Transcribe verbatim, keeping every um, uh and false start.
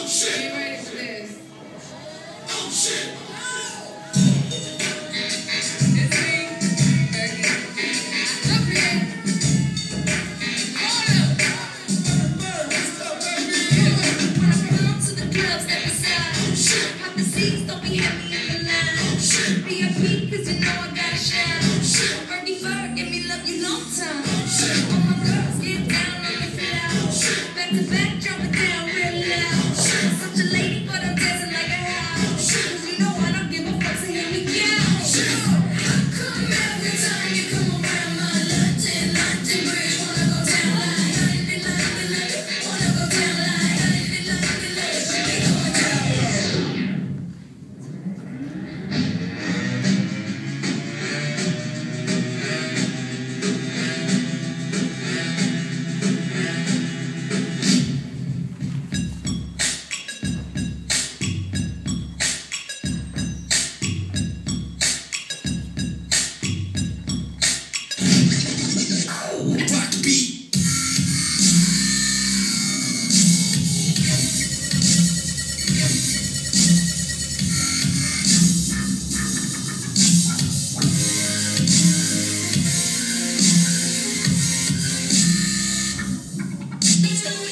Get ready for this. Oh shit! It's me, Becky. Up here. Hold up. When I come to the club, step aside. Pop the seats, don't be heavy in the line. V I P, cause you know I gotta shine. Birdie Bird, give me love you long time. All my girls get down on the floor. Back to back, drop it down real loud. Such a lady, but I'm dancing like a house. Cause you know I don't give a fuck, so here we go. Come every time you come around my London, London Bridge. Wanna go down like London, London, London. Wanna go down like London, London, London. Rock the beat. Let's go.